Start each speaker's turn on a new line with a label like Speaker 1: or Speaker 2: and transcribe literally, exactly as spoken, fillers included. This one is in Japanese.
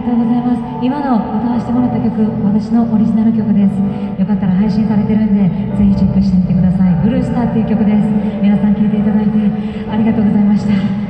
Speaker 1: とうございます。今の歌わせてもらった曲、私のオリジナル曲です。よかったら配信されてるんで、ぜひチェックしてみてください。ブルースターっていう曲です。皆さん聴いていただいてありがとうございました。